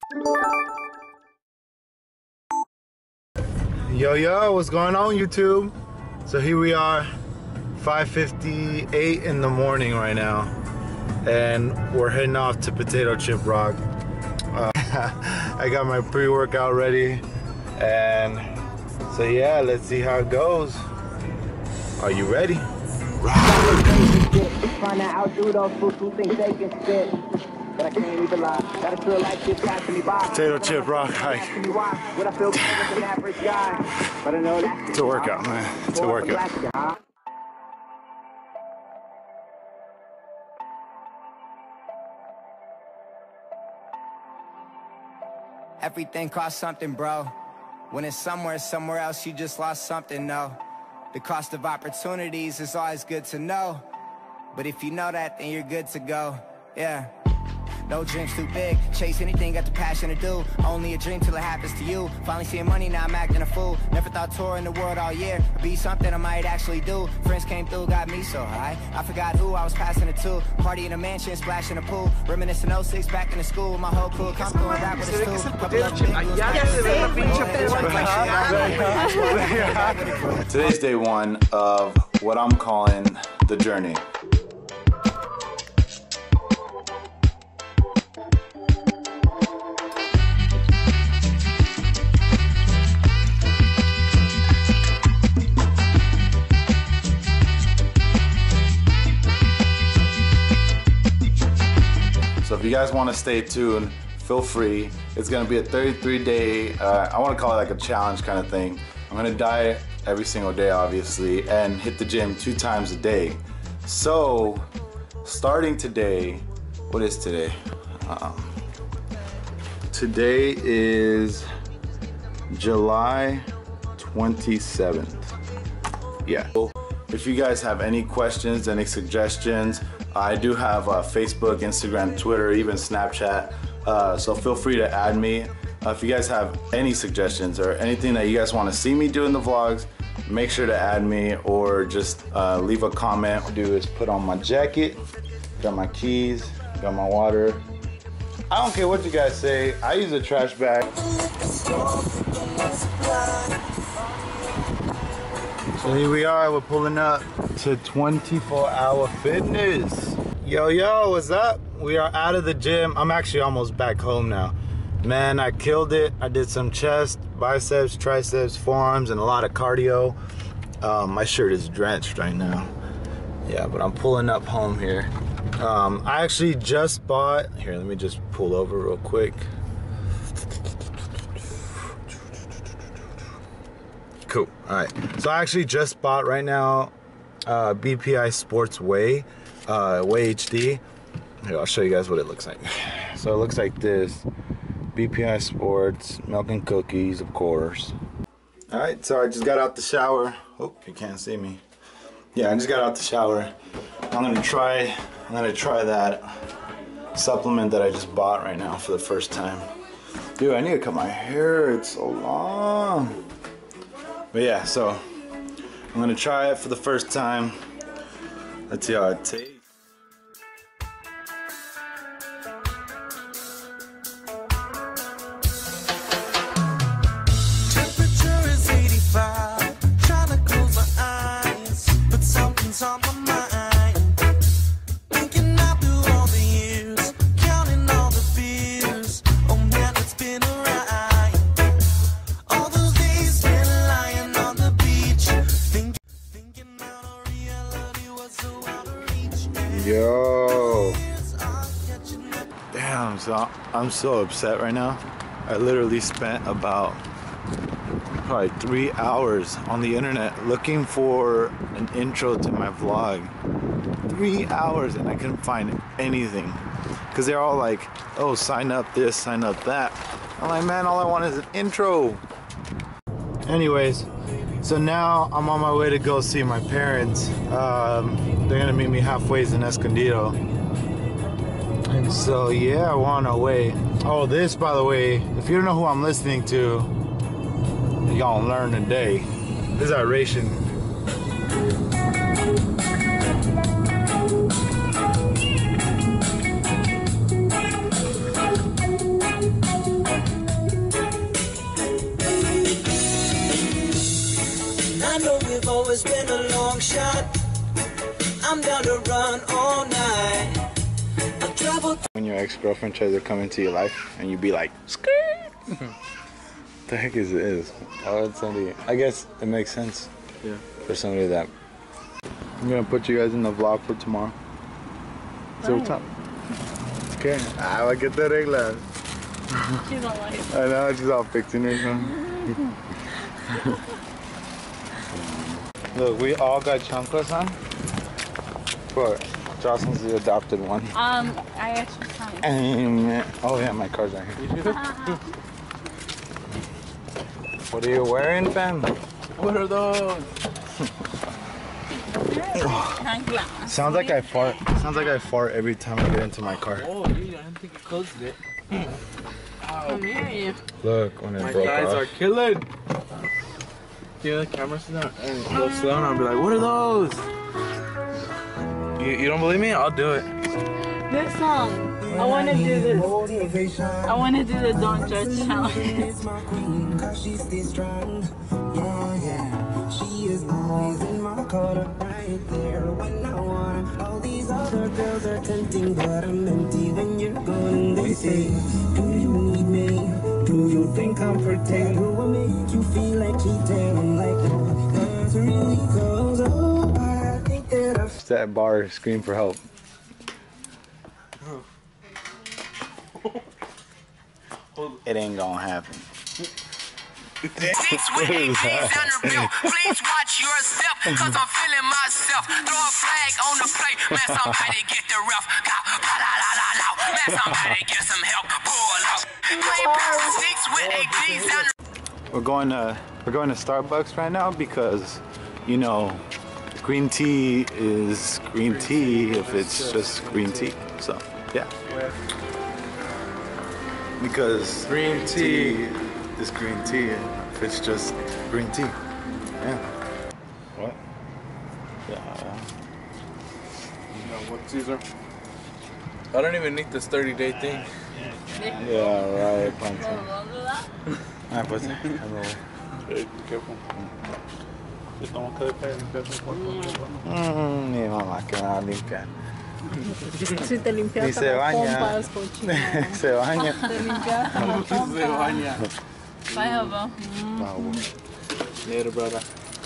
Yo, what's going on, YouTube? So here we are, 5:58 in the morning right now, and we're heading off to Potato Chip Rock. I got my pre-workout ready, and so yeah, let's see how it goes. Are you ready? Trying to outdo those fools who think they can spit. But I can't even lie. Gotta feel like this passing me by. Potato Chip Rock hike. Would I feel better than an average guy? But I know that. It's a workout, man. It's a workout. Everything costs something, bro. When it's somewhere else, you just lost something, no. The cost of opportunities is always good to know. But if you know that, then you're good to go, yeah. No dreams too big, chase anything, got the passion to do. Only a dream till it happens to you. Finally seeing money, now I'm acting a fool. Never thought touring the world all year would be something I might actually do. Friends came through, got me so high, I forgot who I was passing it to. Party in a mansion, splash in a pool. Reminiscing 06, back in the school, my whole crew come through and rap with us too. Today's day one of what I'm calling the journey. So if you guys want to stay tuned, feel free. It's going to be a 33-day, I want to call it like a challenge kind of thing. I'm going to diet every single day, obviously, and hit the gym 2 times a day. So, starting today, what is today? Today is July 27th. Yeah. If you guys have any questions, any suggestions, I do have Facebook, Instagram, Twitter, even Snapchat, so feel free to add me. If you guys have any suggestions or anything that you guys want to see me do in the vlogs, make sure to add me or just leave a comment. What I do is put on my jacket, got my keys, got my water. I don't care what you guys say, I use a trash bag. So here we are, we're pulling up to 24 Hour Fitness. Yo, what's up? We are out of the gym. I'm actually almost back home now. Man, I killed it. I did some chest, biceps, triceps, forearms, and a lot of cardio. My shirt is drenched right now. Yeah, but I'm pulling up home here. I actually just bought, here, let me just pull over real quick. Cool, all right. So I actually just bought right now BPI Sports Whey, Whey HD. Here, I'll show you guys what it looks like. So it looks like this. BPI Sports, milk and cookies, of course. All right, so I just got out the shower. Oh, you can't see me. Yeah, I just got out the shower. I'm gonna try that supplement that I just bought right now for the first time. Dude, I need to cut my hair, it's so long. But yeah, so I'm gonna try it for the first time. Let's see how it tastes. Temperature is 85. Trying to close my eyes, but something's on my mind. Thinking out through all the years, counting all the fears. Oh man, it's been a ride. All those days spent lying on the beach, thinking out a reality was so out of reach. Yo. Damn, so I'm so upset right now. I literally spent about probably 3 hours on the internet looking for an intro to my vlog. 3 hours and I couldn't find anything. Because they're all like, oh, sign up this, sign up that. I'm like, man, all I want is an intro. Anyways, so now I'm on my way to go see my parents. They're gonna meet me halfway in Escondido. And so yeah, we're on our way. Oh, this, by the way, if you don't know who I'm listening to, you're gonna learn today. This is Iration. motivation. I'm down to run all night. I travel. When your ex-girlfriend tries to come into your life and you be like, skirt. The heck is this? Oh, it's somebody. I guess it makes sense. Yeah. For somebody that. I'm gonna put you guys in the vlog for tomorrow. So what's up? Okay. Ah, va que te arreglas. She's all like. I know, she's all fixing herself. Look, we all got chanclas on. But Jocelyn's the adopted one. I actually can't. Oh yeah, my car's right here. What are you wearing, fam? What are those? Sounds like I fart. Sounds like I fart every time I get into my car. Oh, dude, I didn't think you closed it. Come here. Look, when it My broke thighs off. are killing. Yeah, the camera sit down and go slow, and I'll be like, what are those? You don't believe me? I'll do it. This song. I want to do this. I want to do the Don't Judge challenge. It's my queen, 'cause she stays strong. Yeah, yeah. She is always in my corner, right there when I want her. All these other girls are tempting, but I'm empty when you're gone. They say, do you need me? Do you think I'm pretend? Do I make you feel like cheating? I'm like, no, that's really goes. Oh, I think that I've That bar, scream for help. It ain't gonna happen. Seats with APs on the bill. Please watch your step, cause I'm feeling myself. Throw a flag on the plate. Man, somebody get the ref. Man, somebody get some help. Pull up. Seats with APs on the We're going to Starbucks right now because, you know, green tea is green tea if it's just green tea. So, yeah. Because Green tea. is green tea if it's just green tea. Yeah. What? Yeah. What, Caesar? I don't even need this 30-day thing. Yeah, right. Plenty. Ah, pues. Hey, be careful. Mi mamá que me va a limpiar. Si te limpias Ni se las baña. pompas, cochina. Se baña. Te limpias las pompas. Bye, Hubba. Later, brother.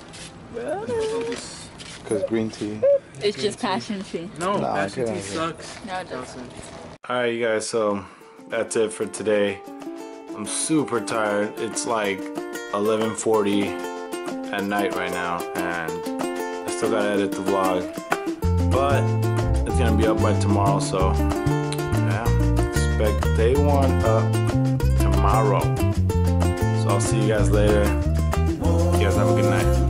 Because green tea. It's just passion tea. No, Nah, passion get tea out of here. sucks. No, it doesn't. Alright, you guys, so that's it for today. I'm super tired. It's like 11:40 at night right now, and I still gotta edit the vlog. But it's gonna be up by tomorrow, so yeah, expect day one up tomorrow. So I'll see you guys later. You guys have a good night.